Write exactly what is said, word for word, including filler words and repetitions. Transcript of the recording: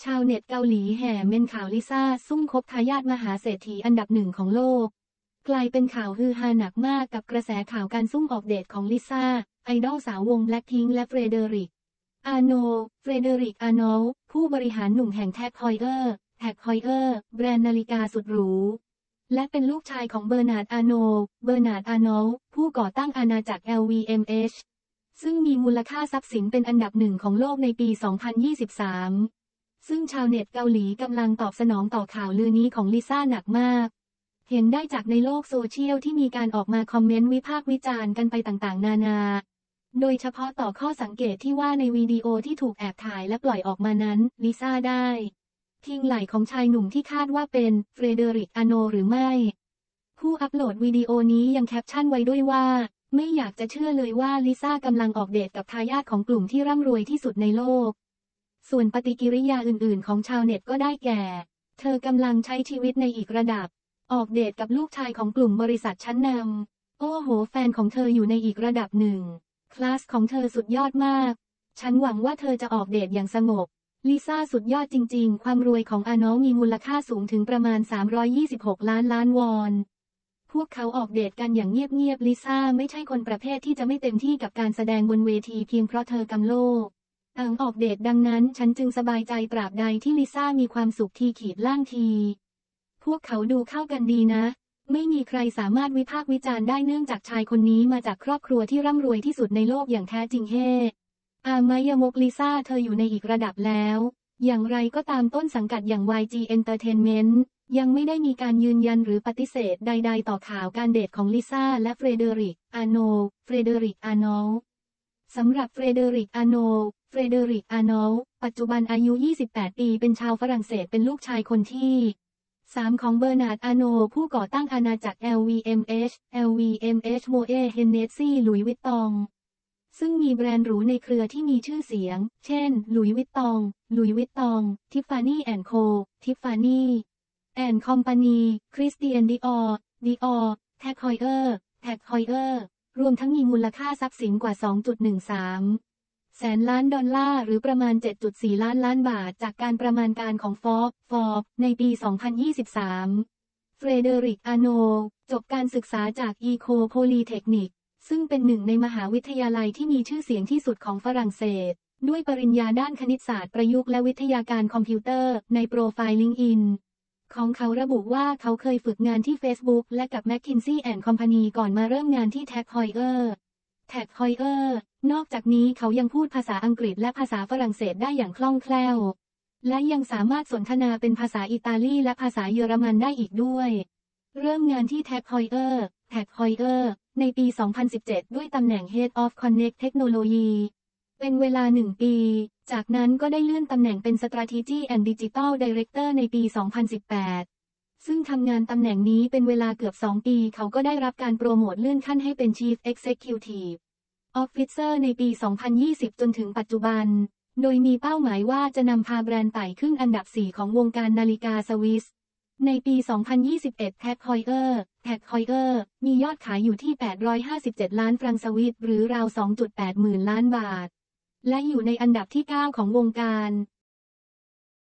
ชาวเน็ตเกาหลีแห่เม้นข่าวลิซ่าซุ่มคบทายาทมหาเศรษฐีอันดับหนึ่งของโลกกลายเป็นข่าวฮือฮาหนักมากกับกระแสข่าวการซุ่มออกเดทของลิซ่าไอดอลสาววงแบล็คพิงค์และเฟรเดริกอาโนเฟรเดริกอาโนผู้บริหารหนุ่มแห่งแท็กฮอยเออร์แท็กฮอยเออร์แบรนด์นาฬิกาสุดหรูและเป็นลูกชายของเบอร์นาร์ดอาโนเบอร์นาร์ดอาโนผู้ก่อตั้งอาณาจักร แอล วี เอ็ม เอช ซึ่งมีมูลค่าทรัพย์สินเป็นอันดับหนึ่งของโลกในปี สองพันยี่สิบสามซึ่งชาวเน็ตเกาหลีกำลังตอบสนองต่อข่าวลือนี้ของลิซ่าหนักมากเห็นได้จากในโลกโซเชียลที่มีการออกมาคอมเมนต์วิพากษ์วิจารณ์กันไปต่างๆนานาโดยเฉพาะต่อข้อสังเกตที่ว่าในวิดีโอที่ถูกแอบถ่ายและปล่อยออกมานั้นลิซ่าได้พิงไหล่ของชายหนุ่มที่คาดว่าเป็นเฟรเดริกอาโนหรือไม่ผู้อัปโหลดวิดีโอนี้ยังแคปชั่นไว้ด้วยว่าไม่อยากจะเชื่อเลยว่าลิซ่ากำลังออกเดทกับทายาทของกลุ่มที่ร่ำรวยที่สุดในโลกส่วนปฏิกิริยาอื่นๆของชาวเน็ตก็ได้แก่เธอกำลังใช้ชีวิตในอีกระดับออกเดทกับลูกชายของกลุ่มบริษัทชั้นนำโอ้โหแฟนของเธออยู่ในอีกระดับหนึ่งคลาสของเธอสุดยอดมากฉันหวังว่าเธอจะออกเดทอย่างสงบลิซ่าสุดยอดจริงๆความรวยของอาโนมีมูลค่าสูงถึงประมาณสามร้อยยี่สิบหกล้านล้านวอนพวกเขาออกเดทกันอย่างเงียบๆลิซ่าไม่ใช่คนประเภทที่จะไม่เต็มที่กับการแสดงบนเวทีเพียงเพราะเธอกำโลกต่างออกเดทดังนั้นฉันจึงสบายใจตราบใดที่ลิซ่ามีความสุขทีขีดล่างทีพวกเขาดูเข้ากันดีนะไม่มีใครสามารถวิพากษ์วิจารณ์ได้เนื่องจากชายคนนี้มาจากครอบครัวที่ร่ำรวยที่สุดในโลกอย่างแท้จริงเฮอามายามกลิซ่าเธออยู่ในอีกระดับแล้วอย่างไรก็ตามต้นสังกัดอย่าง วาย จี Entertainment ยังไม่ได้มีการยืนยันหรือปฏิเสธใดๆต่อข่าวการเดทของลิซ่าและเฟรเดริกอาโนเฟรเดริกอาโนสำหรับเฟรเดริกอาโนเฟรเดริกอาโนปัจจุบันอายุยี่สิบแปดปีเป็นชาวฝรั่งเศสเป็นลูกชายคนที่สามของเบอร์นาร์ดอาโนผู้ก่อตั้งอาณาจักร แอล วี เอ็ม เอช แอล วี เอ็ม เอช โมเอ เฮนเนสซี่ หลุยส์วิตตองซึ่งมีแบรนด์หรูในเครือที่มีชื่อเสียงเช่นหลุยส์วิตตองหลุยส์วิตตองทิฟฟานี่แอนด์โคทิฟฟานี่แอนด์คอมพานีคริสเตียนดิออร์ดิออร์แท็กฮอยเออร์แท็กฮอยเออร์รวมทั้งมีมูลค่าทรัพย์สินกว่า สองจุดหนึ่งสามแสนล้านดอลลาร์หรือประมาณ เจ็ดจุดสี่ล้านล้านบาทจากการประมาณการของฟอร์บฟอร์บในปี สองพันยี่สิบสามเฟรเดริกอาโนจบการศึกษาจากอีโคโพลีเทคนิคซึ่งเป็นหนึ่งในมหาวิทยาลัยที่มีชื่อเสียงที่สุดของฝรั่งเศสด้วยปริญญาด้านคณิตศาสตร์ประยุกต์และวิทยาการคอมพิวเตอร์ในโปรไฟล์ ลิงก์อิน ของเขาระบุว่าเขาเคยฝึกงานที่ Facebook และกับ แมคคินซี่ แอนด์ Company ก่อนมาเริ่มงานที่ แท็ก ฮอยเออร์ แท็ก ฮอยเออร์ นอกจากนี้เขายังพูดภาษาอังกฤษและภาษาฝรั่งเศสได้อย่างคล่องแคล่วและยังสามารถสนทนาเป็นภาษาอิตาลีและภาษาเยอรมันได้อีกด้วยเริ่มงานที่ แท็ก ฮอยเออร์ แท็ก ฮอยเออร์ ในปี สองพันสิบเจ็ด ด้วยตำแหน่ง Head of Connect Technology เป็นเวลาหนึ่งปีจากนั้นก็ได้เลื่อนตำแหน่งเป็น Strategy and Digital Director ในปี สองพันสิบแปด ซึ่งทำงานตำแหน่งนี้เป็นเวลาเกือบสองปีเขาก็ได้รับการโปรโมทเลื่อนขั้นให้เป็น Chief Executive Officer ในปี สองพันยี่สิบ จนถึงปัจจุบันโดยมีเป้าหมายว่าจะนำพาแบรนด์ไต่ขึ้นอันดับ สี่ ของวงการนาฬิกาสวิสในปี สองพันยี่สิบเอ็ด แท็ก ฮอยเออร์ แท็ก ฮอยเออร์ มียอดขายอยู่ที่ แปดร้อยห้าสิบเจ็ด ล้านฟรังก์สวิสหรือราว สองจุดแปด หมื่นล้านบาทและอยู่ในอันดับที่ เก้า ของวงการ